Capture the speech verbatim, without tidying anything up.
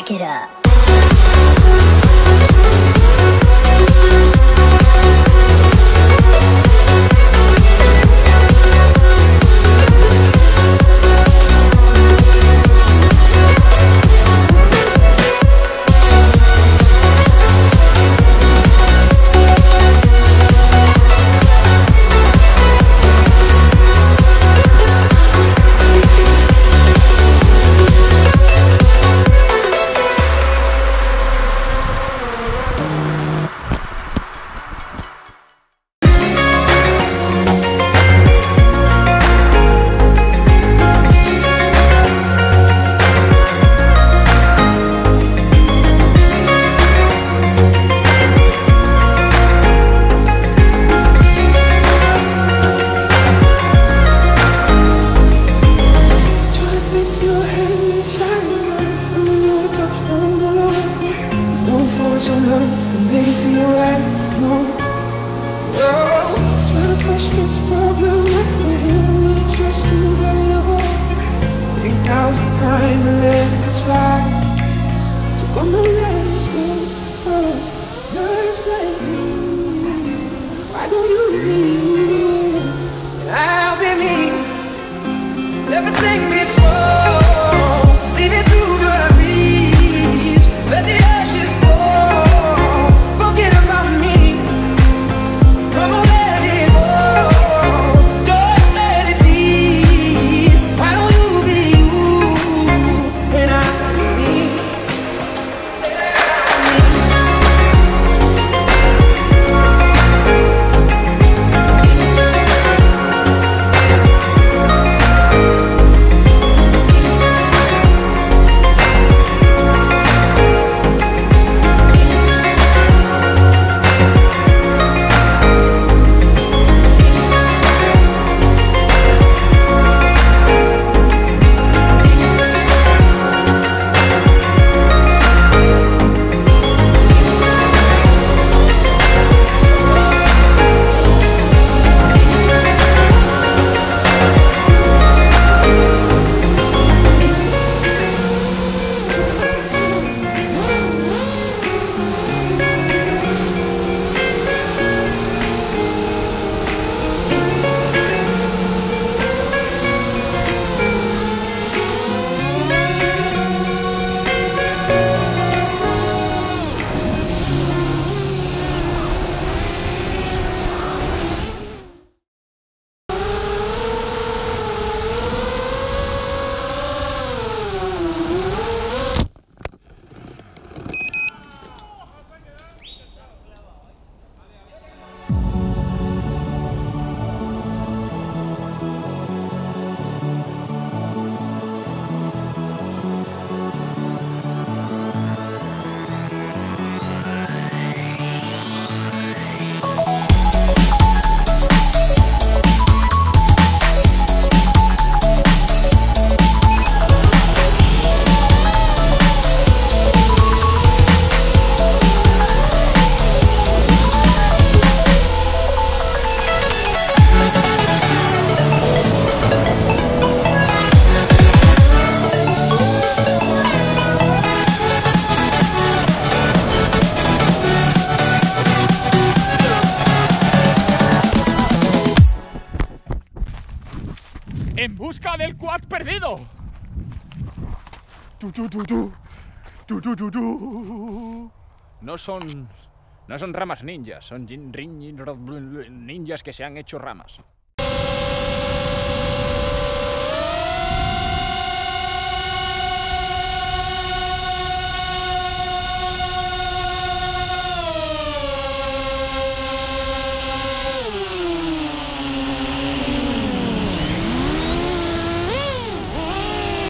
Back it up. On earth to make it feel right, no, no. Trying to crush this problem with him, it's just too heavy to hold. Think now's the time to let it slide. So come on, let it go, oh, just let me. Why don't you leave? And I'll be me. Everything gets wrong, leave it to the breeze. Let the ashes fall. ¡En busca del quad perdido! Tu, tu, tu, tu. Tu, tu, tu, tu. No son... No son ramas ninjas, son ninjas que se han hecho ramas.